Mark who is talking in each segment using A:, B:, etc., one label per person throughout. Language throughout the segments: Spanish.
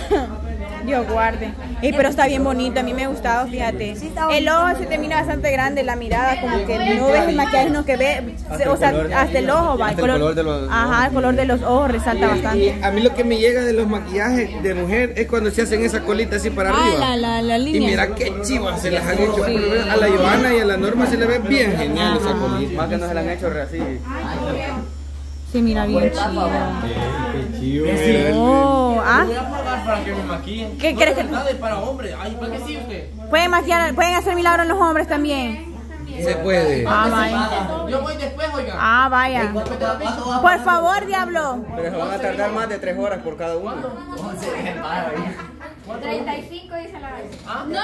A: Dios guarde. Pero está bien bonito, a mí me ha gustado, fíjate. El ojo se termina bastante grande, la mirada, como que no ves el maquillaje, sino que ve, o sea, hasta el ojo va. El color de los, ajá, el color de los ojos resalta bastante.
B: A mí lo que me llega de los maquillajes de mujer es cuando se hacen esa colita así para arriba.
A: La línea.
B: Y mira qué chivas se las han hecho. A la Johanna y a la Norma se le ve bien genial esa colita.
C: Más que no se la han hecho así.
A: Sí, mira, bien chido.
B: Qué chido.
A: ¿Ah?
D: Voy a pagar para que me maquillen.
A: ¿Qué crees que
D: Es para hombres. Ay, ¿para qué sí usted?
A: pueden maquillar, pueden hacer milagros los hombres también?
B: Se puede.
A: Ah, vaya.
D: Yo voy después, oiga.
A: Ah, vaya. Por favor, diablo.
C: Pero se van a tardar más de 3 horas por cada uno.
E: 35 dice la vez.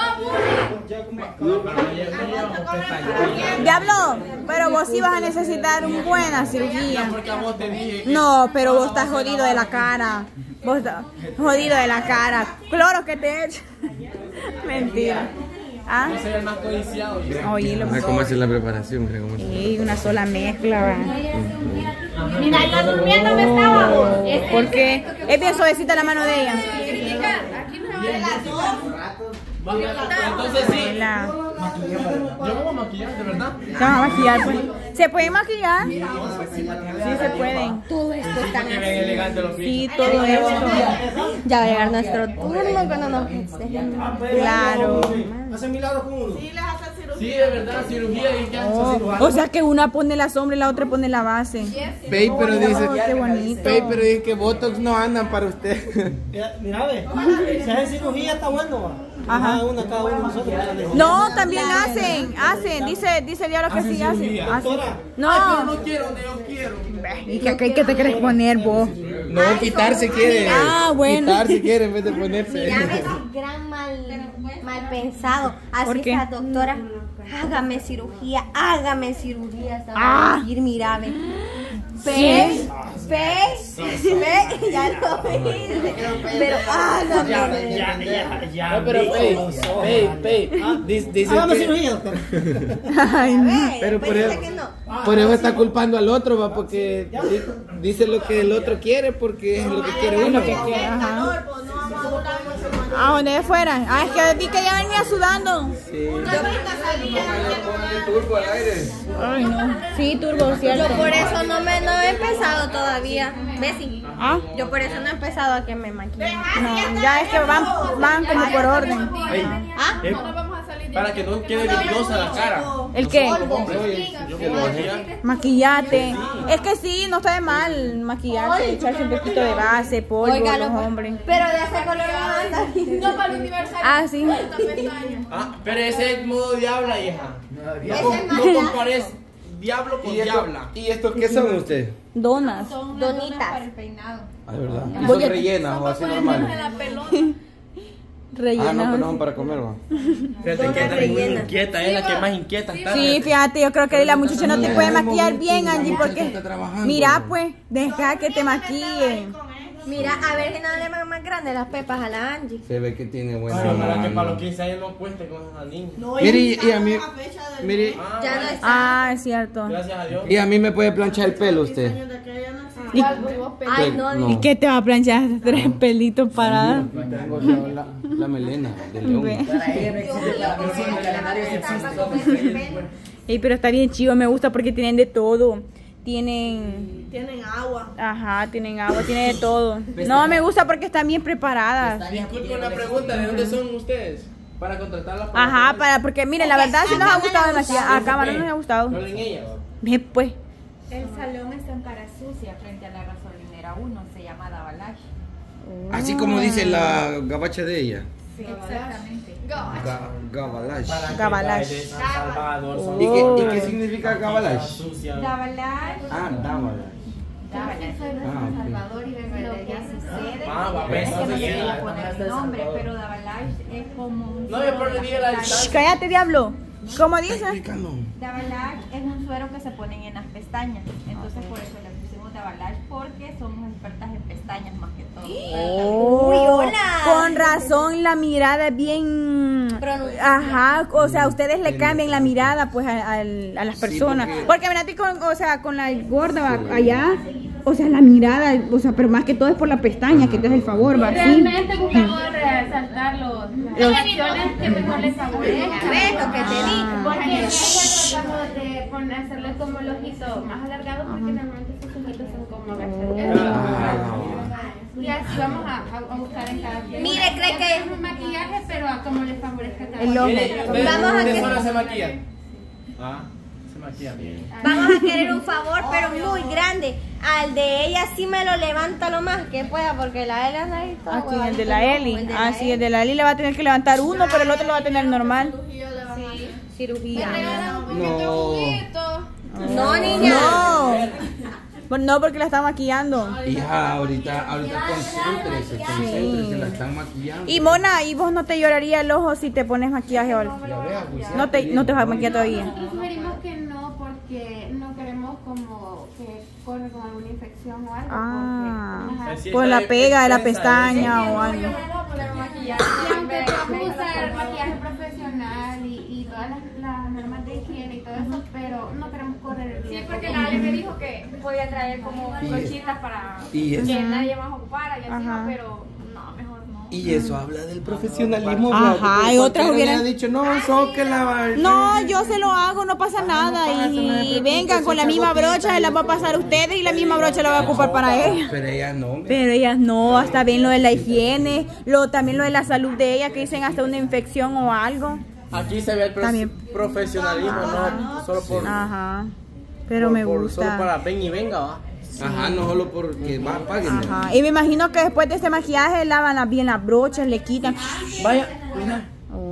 A: Diablo, pero vos sí vas a necesitar una buena cirugía.
D: Porque a vos te dije.
A: No, pero vos estás jodido de la cara. Vos estás jodido de la cara. Cloro que te he hecho. Mentira. ¿Ah?
D: Yo soy el más codiciado.
A: Oye, lo
B: Mira cómo hace la preparación.
A: sí, una sola mezcla, va.
E: Mira, yo durmiendo me estaba.
A: Porque es bien suavecita la mano de ella.
E: Aquí no se ve las dos.
D: Entonces sí.
A: La...
D: Yo me voy a maquillar, de verdad.
A: Se van a maquillar, pues. ¿Se pueden maquillar? Sí, se pueden.
E: Todo esto está
D: Que ven elegante los pies.
A: Sí, todo esto.
E: Ya va a llegar nuestro turno cuando nos estén.
A: Claro.
B: ¿Hacen milagros con uno?
D: Sí, de verdad, cirugía y ya.
A: O sea que una pone la sombra y la otra pone la base.
B: Pey, pero dice.
A: Qué bonito.
B: Pey, pero dice que Botox no andan para usted.
F: Mira, ve, si hacen cirugía está bueno, va.
A: Ajá.
F: Cada uno de nosotros.
A: No, también hacen. Dice el diablo que sí hacen. No.
D: No quiero donde yo quiero.
A: ¿Y qué te querés poner vos?
B: No, quitarse quiere.
A: Ah, bueno.
B: Quitarse quiere en vez de ponerse.
E: Mira, ese gran mal pensado.
A: ¿Por
E: Así
A: qué?
E: la doctora, hágame cirugía. Estaba
A: Ah.
E: a decir, mira, ve.
A: ¿Sí?
E: Ya lo viste. Pero hágame.
F: Ya.
B: Pero Pey, dice
F: Hagamos
B: que.
F: cirugía, doctor.
A: Ay, no.
B: Pero por
E: dice
B: eso,
E: que no.
B: por eso está culpando al otro, va, porque dice lo que el otro quiere, porque es lo que quiere uno.
A: Ajá. ¿A dónde fuera? Ah, es que vi que ya venía sudando.
C: Turbo al aire.
A: Ay, no. Sí, turbo, cierto.
E: Yo por eso no he empezado todavía. Bessie.
A: ¿Ah?
E: Yo por eso no he empezado a que me maquillen.
A: No, ya es que van como por orden.
E: ¿Ah?
D: Para que no quede brillosa la cara.
A: ¿El qué?
D: Yo me voy a maquillar.
A: Maquillate. Es que sí, no está de mal maquillarse, echarse un poquito de base, polvo,
E: Óigalo,
A: los hombres.
E: pero de ese color vamos a salir.
G: No, para el aniversario.
A: Ah, sí.
D: Ah, pero ese es modo diabla, hija.
E: Ese es más
D: No compares diablo con diabla.
B: ¿Y estos qué son ustedes?
A: Donas.
E: Donitas.
G: Para el peinado.
B: Ah, de verdad. ¿Y
A: Voy
B: son
A: a-
B: rellenas o así normales?
G: La pelota.
B: Ah, no,
A: Rellenas.
B: pero no son para comer, va.
D: Fíjate que anda muy
E: rellena.
D: inquieta, es la que más inquieta está.
A: Sí, fíjate, yo creo que la muchacha no te puede maquillar bien, Angie, porque...
B: Está trabajando.
A: Mira, pues, deja que te maquille.
E: Mira, a ver si no le van más grandes las pepas a la Angie.
B: Se ve que tiene buena
D: Bueno, para que
B: mano.
D: para los 15 años no cueste con esa niña.
B: Mire, y a mí, mire,
E: Ya no está.
A: Ah, es cierto.
D: Gracias a Dios.
B: y a mí me puede planchar el pelo usted.
A: ¿Y,
E: Ay, no,
B: No.
A: ¿y qué te va a planchar? 3 pelitos para...
B: Tengo la melena de león.
A: Ve. Ey, pero está bien chido, me gusta porque tienen de todo. Tienen agua. Ajá, tienen agua, tienen de todo. No, me gusta porque están bien preparadas.
D: Disculpe una pregunta, ¿de dónde son ustedes? Para contratarla.
A: Ajá, porque miren, la verdad sí nos ha gustado demasiado. A cámara no nos ha gustado.
D: No en ella.
A: Ve pues.
G: El salón está en Cara Sucia frente a la gasolinera 1. Se llama Davalash.
B: Así como dice la gabacha de ella.
G: Sí, exactamente.
B: Gabalash.
A: Gabalash.
D: De San Salvador.
B: ¿Y qué significa gabalash?
D: Sucia.
G: Davalash.
B: Ah, Davalash.
G: Yo soy de San Salvador y desde lo que sucede.
D: Ah, va,
G: Es que no
D: pues,
G: quería
D: sí.
G: poner mi nombre, pero Davalash es como un
D: No, yo por le dije la
A: Shh,
D: distancia.
A: cállate, diablo. ¿Cómo dices?
G: Davalash es un suero que se ponen en las pestañas. Entonces por eso le pusimos Davalash porque somos expertas en pestañas más que todo.
E: Uy, hola.
A: Con razón la mirada es bien... Ajá, o sea, ustedes le cambian la mirada pues a las personas.
B: porque-
A: Porque mira, con la gorda allá, o sea, la mirada, o sea, pero más que todo es por la pestaña, que te hace el favor, va así.
H: Realmente buscamos resaltar las acciones que mejor les favorezcan.
E: ¿Ves lo que te digo?
H: Porque nosotros tratamos de hacerles como el ojito más alargado porque normalmente sus ojitos son como agachaditos. Y así vamos a buscar en cada quien.
E: Mire, cree que
H: es un maquillaje, pero a como les favorezca cada
A: El ojo.
E: Vamos a
D: ¿De
E: que-
D: solo se maquilla? Se maquilla bien.
E: Vamos a querer un favor, pero muy grande. Al de ella sí me lo levanta lo más que pueda, porque la Eli anda ahí toda
A: Aquí el
E: huevadita,
A: de la
E: ¿no?
A: Eli.
E: El de
A: Ah,
E: la
A: sí,
E: Eli.
A: el de la Eli le va a tener que levantar uno, pero el otro lo va a tener normal.
E: Cirugía.
A: No,
E: niña.
A: No, porque la está maquillando.
B: Hija, ahorita concéntrese, la están maquillando.
A: Y Mona, ¿y vos no te lloraría el ojo si te pones maquillaje o algo? No te vas a maquillar todavía.
H: Nosotros sugerimos que no, porque no queremos como que corre con alguna infección o algo.
A: Ah,
H: porque,
A: por la pega de la pestaña o algo.
H: y aunque podamos usar maquillaje profesional y todas las normas de higiene y todo eso, pero no queremos correr el riesgo.
G: Sí, porque la Ale me dijo que podía traer como brochitas para
B: Y eso,
G: que nadie más ocupara y así,
A: Ajá.
G: pero no, mejor no.
B: y eso habla del profesionalismo.
A: Ajá,
B: porque
A: y otras
B: cualquiera
A: hubieran-
B: le ha dicho, no, zóquela.
A: No, yo se lo hago, no pasa nada. Y vengan con la misma brocha, la va a pasar a ustedes y la misma brocha la va a ocupar para ella.
B: Pero ella no.
A: Pero ellas no, hasta bien lo de la higiene, también lo de la salud de ella, que dicen hasta una infección o algo.
D: Aquí se ve el
A: También.
D: profesionalismo, no solo por.
A: Ajá, pero
D: por-
A: me
D: Solo
A: gusta.
D: para ven y venga, va.
B: Ajá, no solo porque va, páguenme.
A: Ajá, y me imagino que después de este maquillaje lavan bien las brochas, le quitan.
D: Vaya, mira.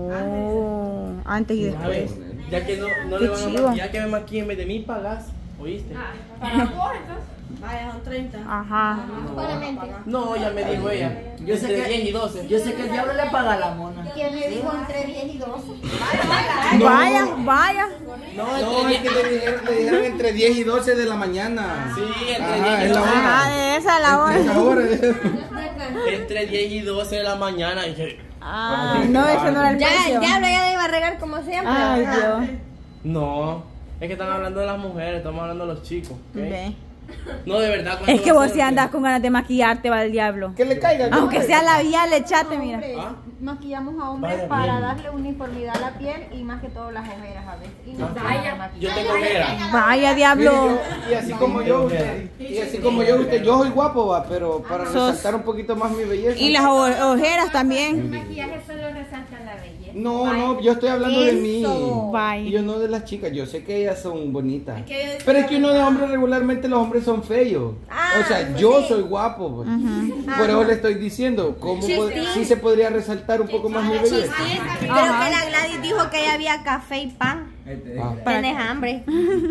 A: Oh, antes y
D: A ver,
A: después.
D: ya que no
A: Qué
D: le van a
A: chivo.
D: maquillar, que me maquillen en vez de mí, pagas. ¿Oíste?
G: Para vos, entonces.
E: Vaya, son 30.
A: Ajá.
D: No, ya me dijo ella.
I: Yo sé
D: Entre
I: que-
D: 10 y 12.
I: Yo sé que el diablo le paga a la mona.
E: ¿Quién me dijo entre 10 y 12?
A: Vaya, vaya.
D: No,
B: No, es que le dijeron entre 10 y 12 de la mañana.
D: Sí, entre
B: Ajá,
D: 10 y
B: es la
D: 12.
A: Ajá,
B: hora.
A: de esa la hora.
B: Esa hora.
D: Entre 10 y 12 de la mañana. Dije,
A: Ah, no, ese no era el
E: Ya,
A: precio.
E: el diablo ya le iba a regar como siempre.
A: Ay, Dios.
D: no, es que están hablando de las mujeres, estamos hablando de los chicos. ¿ok?
A: Ve.
D: No, de verdad. ¿cuánto
A: Es que
D: va a
A: vos
D: ser,
A: si
D: o qué?
A: andas con ganas de maquillarte, va el diablo.
B: Que le caiga.
A: Aunque sea labial, echate, mira.
D: ¿Ah?
G: Maquillamos a hombres
D: Vaya
G: para
D: bien.
G: darle uniformidad a la piel y más que todo las ojeras a veces. Y no
D: Yo tengo ojeras.
A: Vaya, diablo.
B: Y así como yo, usted, yo soy guapo, va, pero para
A: Sos-
B: resaltar un poquito más mi belleza.
A: Y las ojeras
H: El
A: también.
H: maquillaje solo resalta la belleza.
B: No, yo estoy hablando de mí.
A: Bye.
B: Y yo no de las chicas, yo sé que ellas son bonitas. Pero es que uno de hombres, regularmente los hombres son feos. O sea, yo soy guapo. Pues. Por eso le estoy diciendo, ¿cómo sí se podría resaltar un poco más mi belleza?
E: Creo que la Gladys dijo que ya había café y pan.
B: Ah,
E: Tienes hambre.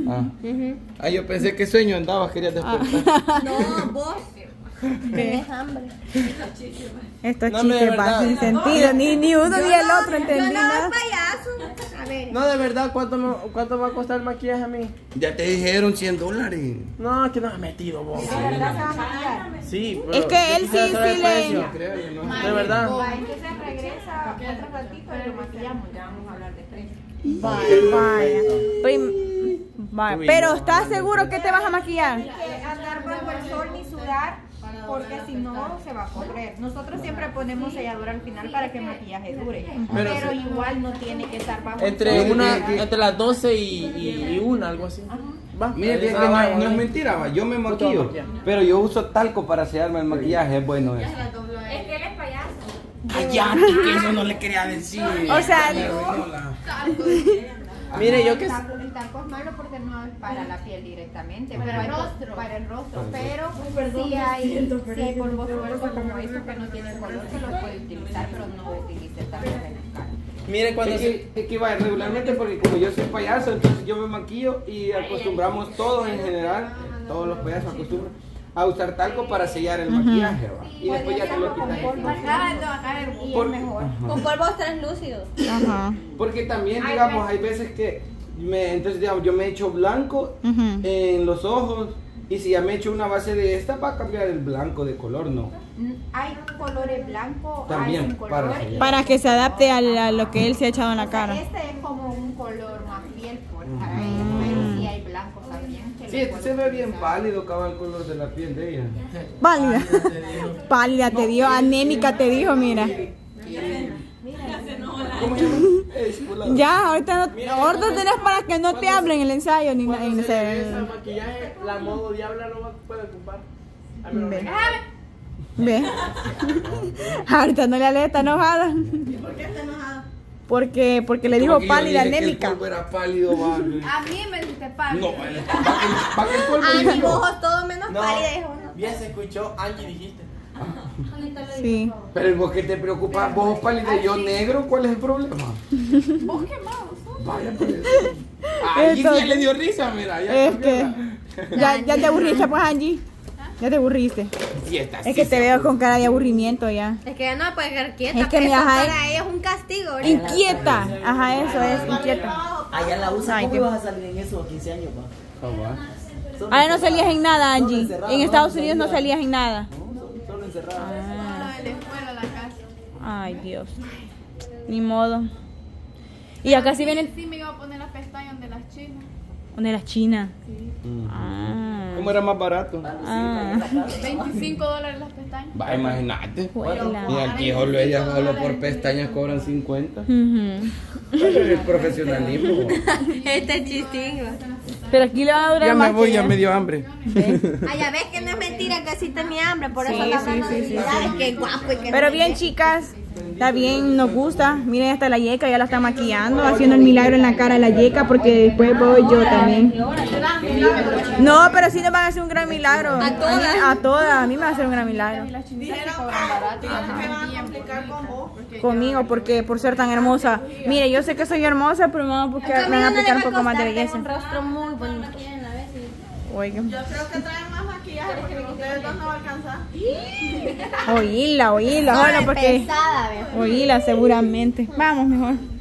B: ah, yo pensé que sueño andabas, querías despertar.
E: No, vos. Tienes hambre.
A: Estos
D: No, hombre, de
A: chistes van
D: verdad.
A: sin sentido. Ni uno ni el otro
E: Yo
A: entendí
E: no
A: nada.
E: soy payaso. A ver.
D: No, de verdad, ¿cuánto va a costar el maquillaje a mí?
B: Ya te dijeron $100.
D: No, es que no me has metido vos. Sí, pero
A: Es que él
D: yo quisiera
A: sí,
D: saber
A: sí
D: el
A: le-
D: precio. De verdad.
G: Entonces regresa otro ratito y lo maquillamos. Ya vamos a hablar de precio.
A: Vaya. Vaya. Pero ¿estás seguro que te vas a maquillar?
G: Que andar bajo el sol ni sudar, porque si no se va a correr. Nosotros siempre ponemos sellador al final para que el maquillaje dure, pero igual no tiene que estar bajo el
D: Entre
G: sol.
D: entre las 12 y 1, algo así. Va.
B: Mire, que no es mentira, va, yo me maquillo, pero yo uso talco para sellarme el maquillaje, es bueno eso.
G: Es que él es payaso.
B: Ay, ya, que eso no le quería decir.
A: O sea,
D: Mire, yo que
G: El talco es malo porque no es para la piel directamente, pero para el rostro, pero sí hay polvo suelto como estos que no tienen color, que los puede utilizar, pero no utilice también en la cara.
D: mire cuando
B: Es que va regularmente porque como yo soy payaso, entonces yo me maquillo y acostumbramos todos en general, todos los payasos acostumbran a usar talco para sellar el maquillaje, va. Y después ya te lo quitas.
G: Y
B: Por-
G: es mejor.
E: Con polvos translúcidos.
A: ajá.
B: Porque también, digamos, hay veces que entonces digamos, yo me echo blanco
A: Ujú.
B: en los ojos y si ya me echo una base de esta va a cambiar el blanco de color, ¿no?
G: Hay colores blancos,
B: También,
G: hay un color.
B: para sellar.
A: Para que se adapte a lo que él se ha echado en la cara.
G: Este es como un color más piel para ellos, pero sí hay blancos también que
B: Sí, este se ve bien pálido, cabal, el color de la piel de ella.
A: Pálida. Pálida te dio, anémica te dijo, mira.
B: ¿Cómo se llama?
A: Ya, ahorita tenés para que no te hablen el ensayo ni nada.
D: El maquillaje, la modo diabla no puede ocupar.
A: Ve. Ahorita no le hablé, está enojada.
E: ¿Por qué está enojada?
A: Porque le dijo pálida, anémica.
B: Era pálido, vale.
H: A mí me dijiste pálido.
B: No, vale. ¿Para qué el polvo
E: A mi
B: dijo?
E: ojos todo menos pálida, dijo uno.
D: Bien se escuchó, Angie dijiste.
A: Sí.
B: Pero vos que te preocupas, vos pálido y yo negro, ¿cuál es el problema?
H: Vos quemado sos.
B: Vaya, pues. Ay, ya le dio risa, mira.
A: Es que ya te aburriste, pues, Angie. Ya te aburriste. Es que te veo con cara de aburrimiento ya.
E: Es que ya no puede quedar quieta.
A: Es que
E: eso
A: mi ajá
E: para ella es un castigo. ahorita.
A: Inquieta. Ajá, eso es, inquieta.
I: Allá la usa,
A: Ay,
I: ¿cómo
A: qué-
I: ibas a salir en eso a 15 años, pa?
A: Ahora no salías en nada, Angie. En Estados Unidos no salías en nada.
I: Solo encerrado.
H: No, de fuera la casa.
A: Ay, Dios. Ni modo. Y acá sí viene el...
H: Sí, me iba a poner las pestañas de las chinas.
A: ¿Dónde era China? Ah.
B: ¿Cómo era más barato?
A: Ah.
H: $25 las pestañas.
B: Va, imagínate.
A: Juela.
B: Y aquí solo por pestañas cobran 50.
A: Ujú.
B: El profesionalismo.
E: Este chistingo.
A: Pero aquí le va a durar
B: Ya
A: más.
B: me voy,
A: que
B: ya me dio hambre.
E: Ah, ya ves que no es mentira que sí tenía hambre, por eso
A: Sí,
E: está
A: sí,
E: hablando
A: sí,
E: de
A: sí,
E: habilidades, que guapo y que
A: Pero
E: no sé
A: bien,
E: qué.
A: chicas. Está bien, nos gusta. Miren, hasta la yeca ya la está maquillando, haciendo el milagro en la cara de la yeca, porque después voy yo también. No, pero sí nos van a hacer un gran milagro.
E: A todas.
A: A todas. A mí me va a hacer un gran milagro.
H: Las chinitas se cobran barato.
A: Conmigo, porque por ser tan hermosa. Mire, yo sé que soy hermosa, pero me van a aplicar, me van a aplicar un poco más de belleza.
E: Tengo un rostro muy bonito.
A: Oiga.
G: Yo creo que traen más maquillaje porque con ustedes dos no va a alcanzar.
A: Oíla, bueno, porque...
E: Pesada, viejo.
A: Oíla, seguramente. Vamos mejor.